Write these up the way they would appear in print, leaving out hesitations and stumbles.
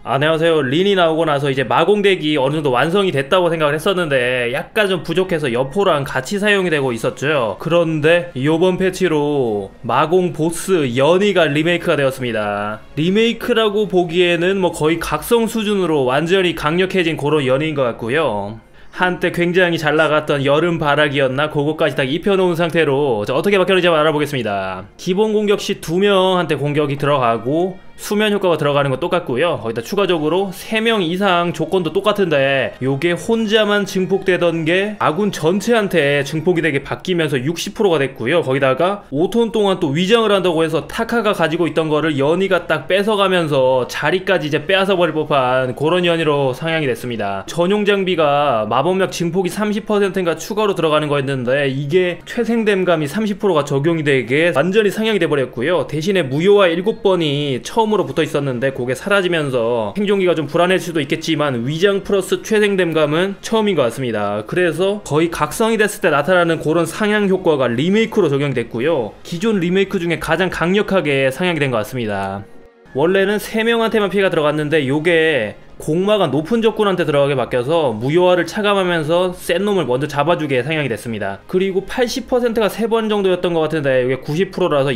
안녕하세요. 린이 나오고 나서 이제 마공덱이 어느 정도 완성이 됐다고 생각을 했었는데 약간 좀 부족해서 여포랑 같이 사용이 되고 있었죠. 그런데 이번 패치로 마공 보스 연희가 리메이크가 되었습니다. 리메이크라고 보기에는 뭐 거의 각성 수준으로 완전히 강력해진 그런 연희인 것 같고요. 한때 굉장히 잘 나갔던 여름 바락이었나 그거까지 다 입혀놓은 상태로 어떻게 바뀌었는지 한번 알아보겠습니다. 기본 공격 시 2명한테 공격이 들어가고 수면 효과가 들어가는 건 똑같고요. 거기다 추가적으로 3명 이상 조건도 똑같은데 요게 혼자만 증폭되던 게 아군 전체한테 증폭이 되게 바뀌면서 60%가 됐고요. 거기다가 5톤 동안 또 위장을 한다고 해서 타카가 가지고 있던 거를 연희가 딱 뺏어가면서 자리까지 이제 빼앗아 버릴 법한 그런 연희로 상향이 됐습니다. 전용 장비가 마법력 증폭이 30%인가 추가로 들어가는 거였는데 이게 최생됨감이 30%가 적용이 되게 완전히 상향이 돼버렸고요. 대신에 무효화 7번이 처음으로 붙어 있었는데 그게 사라지면서 생존기가 좀 불안할 수도 있겠지만 위장 플러스 최생됨감은 처음인 것 같습니다. 그래서 거의 각성이 됐을 때 나타나는 그런 상향 효과가 리메이크로 적용됐고요. 기존 리메이크 중에 가장 강력하게 상향이 된 것 같습니다. 원래는 3명한테만 피해가 들어갔는데 요게 공마가 높은 적군한테 들어가게 바뀌어서 무효화를 차감하면서 센 놈을 먼저 잡아주게 상향이 됐습니다. 그리고 80%가 3번 정도였던 것 같은데 이게 90%라서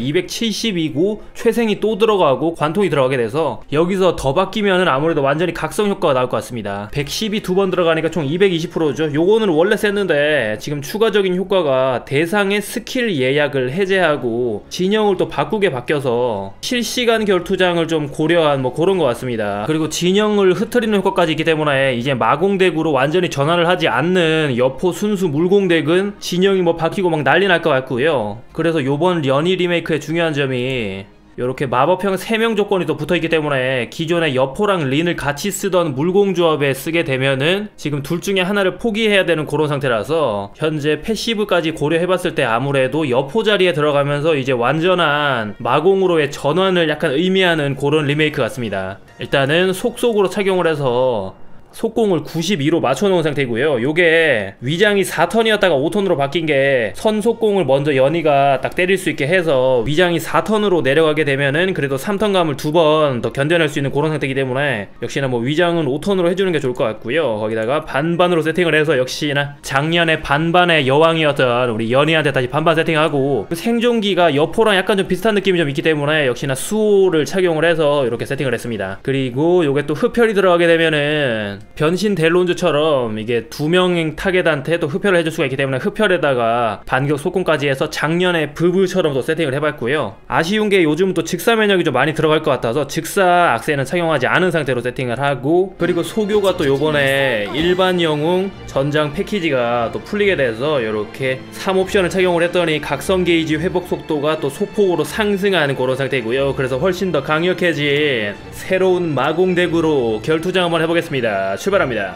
270이고 최생이 또 들어가고 관통이 들어가게 돼서 여기서 더 바뀌면은 아무래도 완전히 각성 효과가 나올 것 같습니다. 110이 2번 들어가니까 총 220%죠. 요거는 원래 셌는데 지금 추가적인 효과가 대상의 스킬 예약을 해제하고 진영을 또 바꾸게 바뀌어서 실시간 결투장을 좀 고려한 뭐 그런 것 같습니다. 그리고 진영을 흐트리는 효과까지 있기 때문에 이제 마공덱으로 완전히 전환을 하지 않는 여포 순수 물공덱은 진영이 뭐 바뀌고 막 난리 날 것 같고요. 그래서 요번 연희 리메이크의 중요한 점이 요렇게 마법형 3명 조건이 또 붙어있기 때문에 기존의 여포랑 린을 같이 쓰던 물공조합에 쓰게 되면은 지금 둘 중에 하나를 포기해야 되는 그런 상태라서 현재 패시브까지 고려해봤을 때 아무래도 여포 자리에 들어가면서 이제 완전한 마공으로의 전환을 약간 의미하는 그런 리메이크 같습니다. 일단은 속속으로 착용을 해서 속공을 92로 맞춰놓은 상태이고요. 요게 위장이 4턴이었다가 5턴으로 바뀐게 선속공을 먼저 연희가 딱 때릴 수 있게 해서 위장이 4턴으로 내려가게 되면은 그래도 3턴감을 2번 더 견뎌낼 수 있는 그런 상태이기 때문에 역시나 뭐 위장은 5턴으로 해주는 게 좋을 것 같고요. 거기다가 반반으로 세팅을 해서 역시나 작년에 반반의 여왕이었던 우리 연희한테 다시 반반 세팅하고 생존기가 여포랑 약간 좀 비슷한 느낌이 좀 있기 때문에 역시나 수호를 착용을 해서 이렇게 세팅을 했습니다. 그리고 요게 또 흡혈이 들어가게 되면은 변신 델론즈처럼 이게 2명 타겟한테 또 흡혈을 해줄 수가 있기 때문에 흡혈에다가 반격 속공까지 해서 작년에 브브처럼 또 세팅을 해봤고요. 아쉬운 게 요즘 또 직사 면역이 좀 많이 들어갈 것 같아서 직사 악세는 착용하지 않은 상태로 세팅을 하고, 그리고 소교가 또 요번에 일반 영웅 전장 패키지가 또 풀리게 돼서 이렇게 3옵션을 착용을 했더니 각성 게이지 회복 속도가 또 소폭으로 상승하는 그런 상태이고요. 그래서 훨씬 더 강력해진 새로운 마공덱으로 결투장 한번 해보겠습니다. 출발합니다.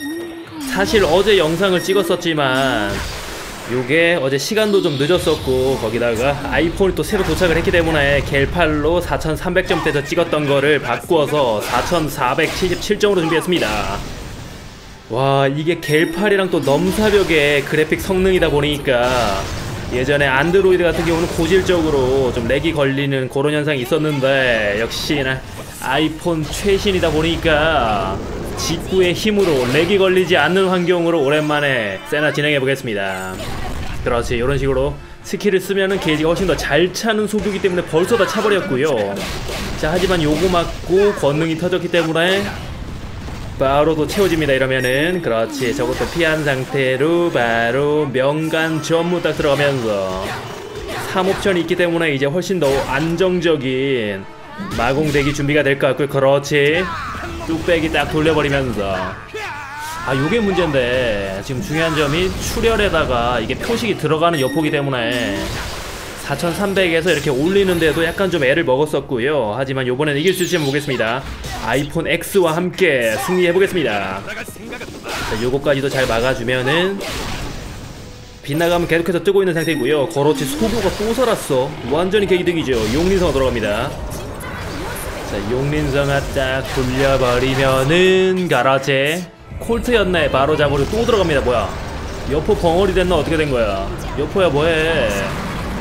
사실 어제 영상을 찍었었지만 요게 어제 시간도 좀 늦었었고 거기다가 아이폰이 또 새로 도착을 했기 때문에 겔8로 4300점대에서 찍었던 거를 바꾸어서 4477점으로 준비했습니다. 와, 이게 겔8이랑 또 넘사벽의 그래픽 성능이다 보니까 예전에 안드로이드 같은 경우는 고질적으로 좀 렉이 걸리는 그런 현상이 있었는데 역시나 아이폰 최신이다 보니까 직구의 힘으로 렉이 걸리지 않는 환경으로 오랜만에 세나 진행해보겠습니다. 그렇지, 이런 식으로 스킬을 쓰면은 게이지가 훨씬 더 잘 차는 소규기 때문에 벌써 다 차버렸고요. 자, 하지만 요거 맞고 권능이 터졌기 때문에 바로 또 채워집니다. 이러면은 그렇지, 저것도 피한 상태로 바로 명간 전무 딱 들어가면서 3옵션이 있기 때문에 이제 훨씬 더 안정적인 마공덱이 준비가 될 것 같고요. 그렇지, 뚝배기 딱 돌려버리면서 요게 문제인데 지금 중요한 점이 출혈에다가 이게 표식이 들어가는 여포기 때문에 4300에서 이렇게 올리는데도 약간 좀 애를 먹었었고요. 하지만 요번엔 이길 수 있을지 한번 보겠습니다. 아이폰 X와 함께 승리해보겠습니다. 자, 요거까지도 잘 막아주면은 빗나가면 계속해서 뜨고 있는 상태이고요. 그렇지, 소교가 또 살았어. 완전히 개이득이죠. 용린성화 들어갑니다. 자, 용린성화 딱 돌려버리면은 그렇지, 콜트였네. 바로 잡으러 또 들어갑니다. 뭐야, 여포 벙어리 됐나? 어떻게 된 거야? 여포야 뭐해?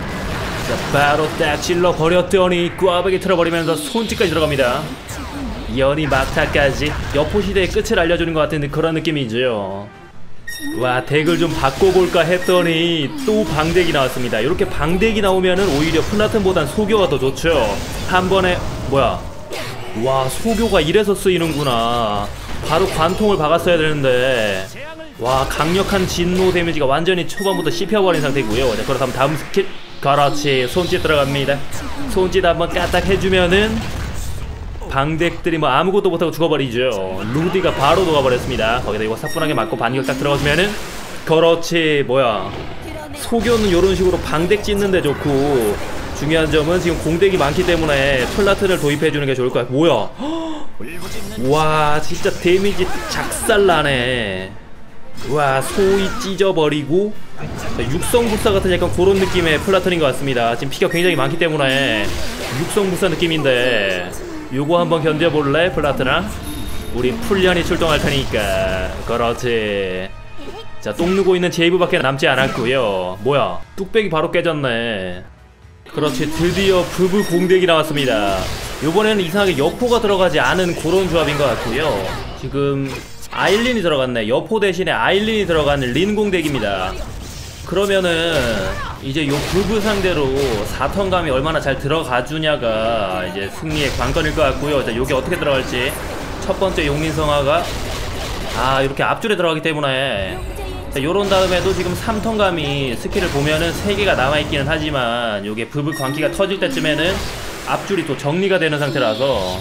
자, 바로 딱 찔러 버렸더니 꽈배기 틀어버리면서 손짓까지 들어갑니다. 연희 막타까지 여포시대의 끝을 알려주는 것 같은 그런 느낌이죠. 와, 덱을 좀 바꿔볼까 했더니 또 방덱이 나왔습니다. 이렇게 방덱이 나오면은 오히려 플라튼보단 소교가 더 좋죠. 한 번에 뭐야, 와, 소교가 이래서 쓰이는구나. 바로 관통을 박았어야 되는데, 와, 강력한 진노 데미지가 완전히 초반부터 씹혀버린 상태고요. 자, 그렇다면 다음 스킬, 그렇지, 손짓 들어갑니다. 손짓 한번 까딱 해주면은 방덱들이 뭐 아무것도 못하고 죽어버리죠. 루디가 바로 녹아버렸습니다. 거기다 이거 사뿐하게 맞고 반격 딱 들어가주면은, 그렇지, 뭐야, 소교는 요런 식으로 방덱 찢는데 좋고, 중요한 점은 지금 공덱이 많기 때문에 플라튼을 도입해주는 게 좋을 거야. 뭐야, 와, 진짜 데미지 작살나네. 와, 소위 찢어버리고, 육성불사 같은 약간 그런 느낌의 플라튼인 것 같습니다. 지금 피가 굉장히 많기 때문에 육성불사 느낌인데, 요거 한번 견뎌볼래, 플라튼아? 우리 풀련이 출동할 테니까. 그렇지. 자, 똥 누고 있는 제이브밖에 남지 않았고요. 뭐야, 뚝배기 바로 깨졌네. 그렇지, 드디어 부부 공덱이 나왔습니다. 요번에는 이상하게 여포가 들어가지 않은 그런 조합인 것 같고요. 지금 아일린이 들어갔네. 여포 대신에 아일린이 들어간 린 공덱입니다. 그러면은 이제 요 부부 상대로 4턴감이 얼마나 잘 들어가주냐가 이제 승리의 관건일 것 같고요. 자, 요게 어떻게 들어갈지. 첫 번째 용민성화가 이렇게 앞줄에 들어가기 때문에, 자, 요런 다음에도 지금 3턴감이 스킬을 보면은 3개가 남아있기는 하지만 요게 부부 광기가 터질 때쯤에는 앞줄이 또 정리가 되는 상태라서,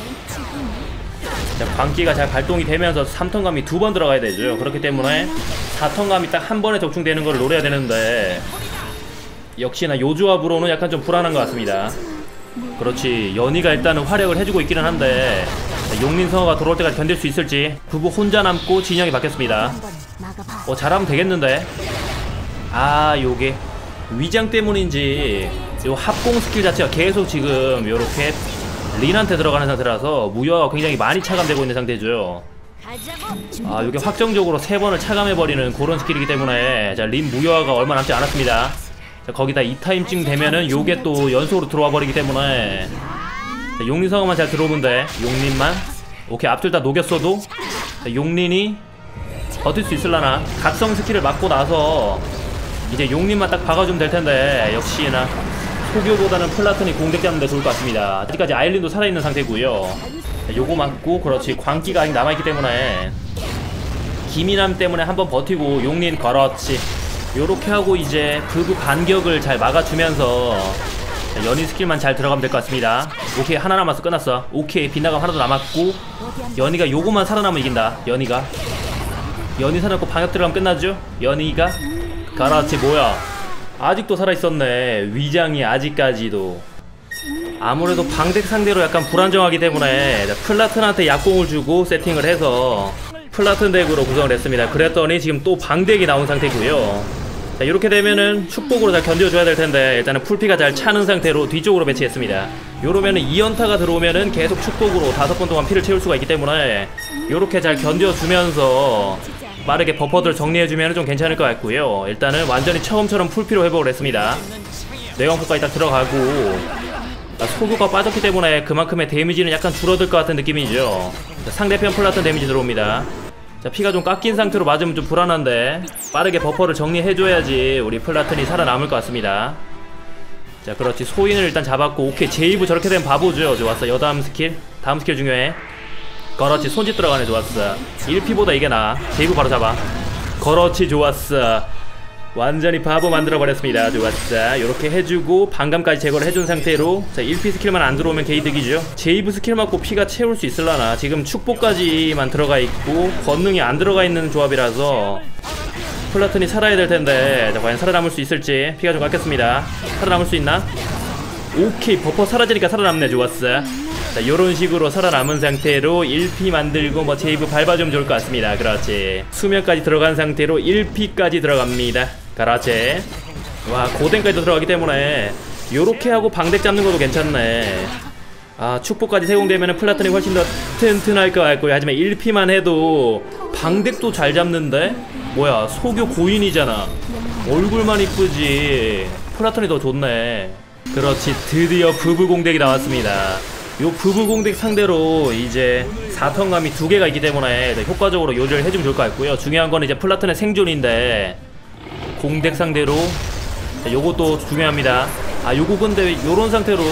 자, 광기가 잘 발동이 되면서 3턴감이 2번 들어가야 되죠. 그렇기 때문에 4턴감이 딱 한 번에 적중되는 걸 노려야 되는데, 역시나 요 조합으로는 약간 좀 불안한 것 같습니다. 그렇지, 연희가 일단은 활약을 해주고 있기는 한데, 용민성화가 돌아올 때까지 견딜 수 있을지. 부부 혼자 남고 진영이 바뀌었습니다. 잘하면 되겠는데. 요게 위장 때문인지 요 합공 스킬 자체가 계속 지금 요렇게 린한테 들어가는 상태라서 무효화가 굉장히 많이 차감되고 있는 상태죠. 요게 확정적으로 3번을 차감해버리는 그런 스킬이기 때문에, 자, 린 무효화가 얼마 남지 않았습니다. 자, 거기다 2타임쯤 되면은 요게 또 연속으로 들어와 버리기 때문에, 자, 용린성화만 잘 들어오면 돼. 용린만. 오케이, 앞줄 다 녹였어도, 자, 용린이 버틸 수 있을라나. 각성 스킬을 맞고 나서 이제 용린만 딱 박아주면 될 텐데, 역시나 소교보다는 플라튼이 공격 잡는 데 좋을 것 같습니다. 아직까지 아일린도 살아있는 상태고요. 자, 요거 맞고, 그렇지, 광기가 아직 남아있기 때문에 기민함 때문에 한번 버티고 용린, 그렇지, 요렇게 하고 이제 부부 반격을 잘 막아주면서, 자, 연희 스킬만 잘 들어가면 될 것 같습니다. 오케이, 하나 남았어. 끝났어. 오케이, 빗나감 하나도 남았고, 연희가 요거만 살아남으면 이긴다. 연희 살아남고 방역 들어가면 끝나죠? 연희가, 그렇지, 뭐야, 아직도 살아있었네. 위장이 아직까지도. 아무래도 방덱 상대로 약간 불안정하기 때문에 플라튼한테 약공을 주고 세팅을 해서 플라튼 덱으로 구성을 했습니다. 그랬더니 지금 또 방덱이 나온 상태고요. 자, 이렇게 되면은 축복으로 잘 견뎌줘야 될 텐데, 일단은 풀피가 잘 차는 상태로 뒤쪽으로 배치했습니다. 요러면은 2연타가 들어오면은 계속 축복으로 5번 동안 피를 채울 수가 있기 때문에 요렇게 잘 견뎌주면서 빠르게 버퍼들 정리해주면 좀 괜찮을 것 같고요. 일단은 완전히 처음처럼 풀피로 회복을 했습니다. 뇌광포까지 딱 들어가고, 소교가 빠졌기 때문에 그만큼의 데미지는 약간 줄어들 것 같은 느낌이죠. 자, 상대편 플라튼 데미지 들어옵니다. 자, 피가 좀 깎인 상태로 맞으면 좀 불안한데 빠르게 버퍼를 정리해줘야지 우리 플라튼이 살아남을 것 같습니다. 자, 그렇지, 소인을 일단 잡았고, 오케이, 제이브 저렇게 되면 바보죠. 좋았어. 여다음 스킬, 다음 스킬 중요해. 그렇지, 손짓 들어가네. 좋았어. 1피보다 이게 나아. 제이브 바로 잡아. 그렇지, 좋았어. 완전히 바보 만들어버렸습니다. 좋았어. 요렇게 해주고 반감까지 제거를 해준 상태로, 자, 1피 스킬만 안 들어오면 게이득이죠. 제이브 스킬 맞고 피가 채울 수 있을라나. 지금 축복까지만 들어가 있고 권능이 안 들어가 있는 조합이라서 플라튼이 살아야 될 텐데, 자, 과연 살아남을 수 있을지. 피가 좀 깎였습니다. 살아남을 수 있나? 오케이, 버퍼 사라지니까 살아남네. 좋았어. 자, 요런 식으로 살아남은 상태로 1피 만들고 뭐 제이브 밟아주면 좋을 것 같습니다. 그렇지, 수면까지 들어간 상태로 1피까지 들어갑니다. 그렇지. 와, 고댕까지도 들어가기 때문에 요렇게 하고 방덱 잡는 것도 괜찮네. 축복까지 세공되면 플라튼이 훨씬 더 튼튼할 것 같고요. 하지만 1피만 해도 방덱도 잘 잡는데, 뭐야, 소교 고인이잖아. 얼굴만 이쁘지 플라튼이 더 좋네. 그렇지, 드디어 부부 공덱이 나왔습니다. 요 부부 공덱 상대로 이제 4턴감이 2개가 있기 때문에 효과적으로 요리를 해주면 좋을 것 같고요. 중요한 거는 이제 플라톤의 생존인데 공덱 상대로 요것도 중요합니다. 아 요거 근데 요런 상태로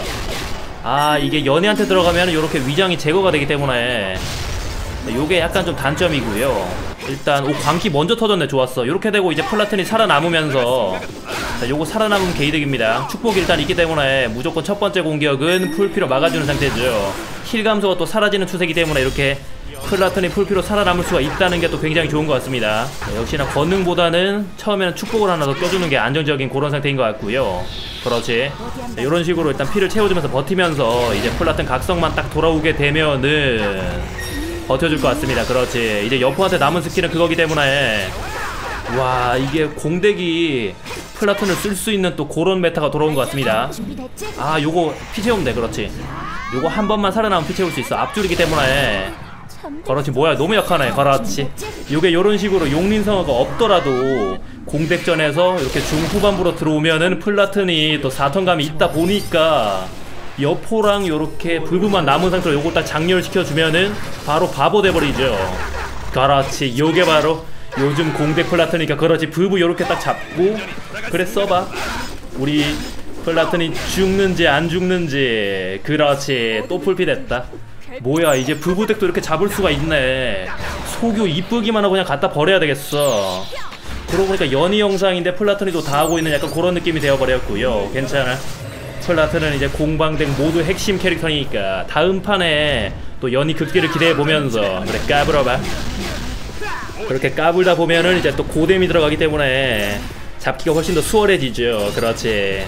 이게 연희한테 들어가면 요렇게 위장이 제거가 되기 때문에 요게 약간 좀 단점이고요. 일단 광기 먼저 터졌네. 좋았어. 요렇게 되고 이제 플라톤이 살아남으면서 요거 살아남은 게이득입니다. 축복이 일단 있기 때문에 무조건 첫 번째 공격은 풀피로 막아주는 상태죠. 힐 감소가 또 사라지는 추세이기 때문에 이렇게 플라톤이 풀피로 살아남을 수가 있다는 게 또 굉장히 좋은 것 같습니다. 역시나 권능보다는 처음에는 축복을 하나 더 껴주는 게 안정적인 그런 상태인 것 같고요. 그렇지. 이런 식으로 일단 피를 채워주면서 버티면서 이제 플라톤 각성만 딱 돌아오게 되면은 버텨줄 것 같습니다. 그렇지. 이제 여포한테 남은 스킬은 그거기 때문에 와 이게 공덱이 플라톤을 쓸 수 있는 또 그런 메타가 돌아온 것 같습니다. 요거 피 채우면 돼. 그렇지. 요거 한 번만 살아남으면 피 채울 수 있어. 앞줄이기 때문에. 그렇지. 뭐야 너무 약하네. 그렇지. 요게 요런 식으로 용린성화가 없더라도 공덱전에서 이렇게 중후반부로 들어오면은 플라톤이 또 4턴감이 있다 보니까 여포랑 요렇게 불부만 남은 상태로 요거 딱 장렬시켜주면은 바로 바보 돼버리죠. 그렇지. 요게 바로 요즘 공덱 플라톤이니까. 그렇지. 불부 요렇게 딱 잡고 그래 써봐. 우리 플라톤이 죽는지 안 죽는지. 그렇지. 또 풀피 됐다. 뭐야 이제 불부덱도 이렇게 잡을 수가 있네. 소교 이쁘기만 하고 그냥 갖다 버려야 되겠어. 그러고 보니까 연희 영상인데 플라톤이 또 다 하고 있는 약간 그런 느낌이 되어버렸고요. 괜찮아. 플라톤은 이제 공방덱 모두 핵심 캐릭터니까 다음 판에 또 연희 급기를 기대해보면서 그래 까불어봐. 그렇게 까불다 보면은 이제 또 고뎀이 들어가기 때문에 잡기가 훨씬 더 수월해지죠. 그렇지.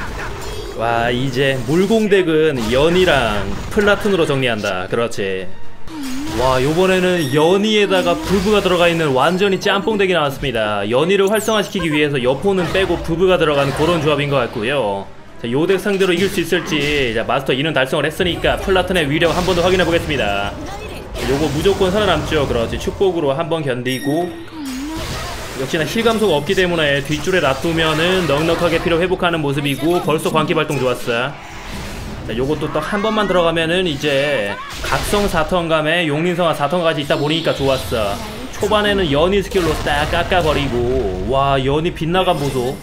와 이제 물공덱은 연희랑 플라톤으로 정리한다. 그렇지. 와 요번에는 연희에다가 불부가 들어가 있는 완전히 짬뽕덱이 나왔습니다. 연희를 활성화시키기 위해서 여포는 빼고 불부가 들어간 그런 조합인 것 같고요. 자, 요 덱 상대로 이길 수 있을지. 자, 마스터 2는 달성을 했으니까 플라톤의 위력 한 번 더 확인해 보겠습니다. 요거 무조건 살아남죠. 그렇지. 축복으로 한 번 견디고 역시나 힐 감소가 없기 때문에 뒷줄에 놔두면은 넉넉하게 피로 회복하는 모습이고 벌써 광기 발동 좋았어. 자, 요것도 딱 한 번만 들어가면은 이제 각성 4턴감에 용린성화 4턴까지 있다 보니까 좋았어. 초반에는 연희 스킬로 딱 깎아버리고 와 연희 빗나간 보소.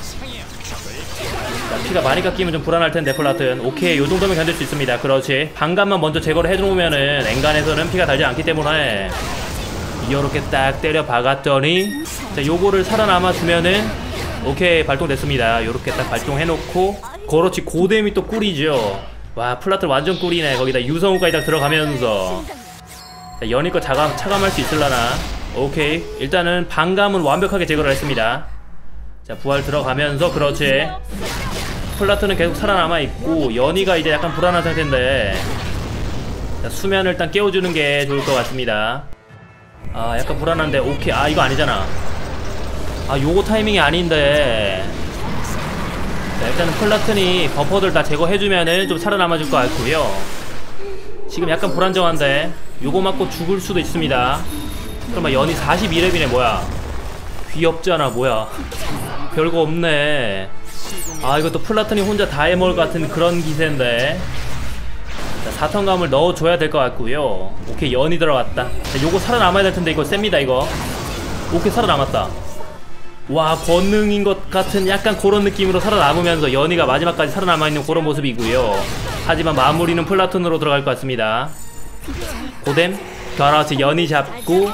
자, 피가 많이 깎이면 좀 불안할 텐데 플라톤. 오케이 요 정도면 견딜 수 있습니다. 그렇지. 방감만 먼저 제거를 해놓으면은 엔간에서는 피가 달지 않기 때문에 이렇게 딱 때려 박았더니 자 요거를 살아남아 주면은 오케이 발동됐습니다. 요렇게 딱 발동해놓고 그렇지. 고뎀이 또 꿀이죠. 와 플라톤 완전 꿀이네. 거기다 유성우까지 딱 들어가면서 자 연희 거 차감할 수 있을라나. 오케이 일단은 방감은 완벽하게 제거를 했습니다. 자 부활 들어가면서 그렇지. 플라톤은 계속 살아남아있고 연희가 이제 약간 불안한 상태인데 자, 수면을 일단 깨워주는 게 좋을 것 같습니다. 약간 불안한데 오케이. 이거 아니잖아. 요거 타이밍이 아닌데. 자, 일단은 플라톤이 버퍼들 다 제거해주면은 좀 살아남아줄 것 같고요. 지금 약간 불안정한데 요거 맞고 죽을 수도 있습니다. 그러면 연희 42렙이네. 뭐야 귀엽잖아. 뭐야 별거 없네. 이것도 플라톤이 혼자 다 해먹을 같은 그런 기세인데. 자, 4턴감을 넣어줘야 될 것 같고요. 오케이 연희 들어갔다. 자, 요거 살아남아야 될 텐데 이거 셉니다 이거. 오케이 살아남았다. 와 권능인 것 같은 약간 그런 느낌으로 살아남으면서 연희가 마지막까지 살아남아있는 그런 모습이고요. 하지만 마무리는 플라톤으로 들어갈 것 같습니다. 고뎀 그렇지. 연희 잡고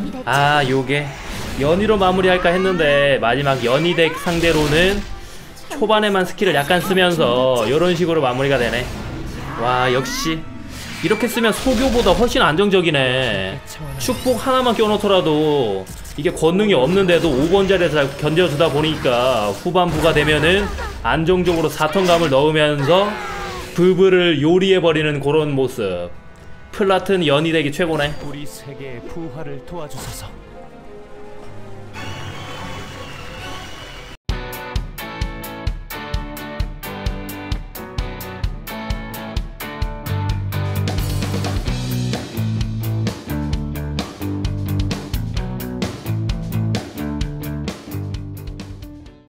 요게 연희로 마무리할까 했는데 마지막 연희 덱 상대로는 초반에만 스킬을 약간 쓰면서 이런 식으로 마무리가 되네. 와 역시 이렇게 쓰면 소교보다 훨씬 안정적이네. 축복 하나만 껴놓더라도 이게 권능이 없는데도 5번 자리에서 견뎌주다 보니까 후반부가 되면은 안정적으로 4턴감을 넣으면서 불불을 요리해버리는 그런 모습. 플라톤 연희 덱이 최고네. 우리 세계의 부활을 도와주소서.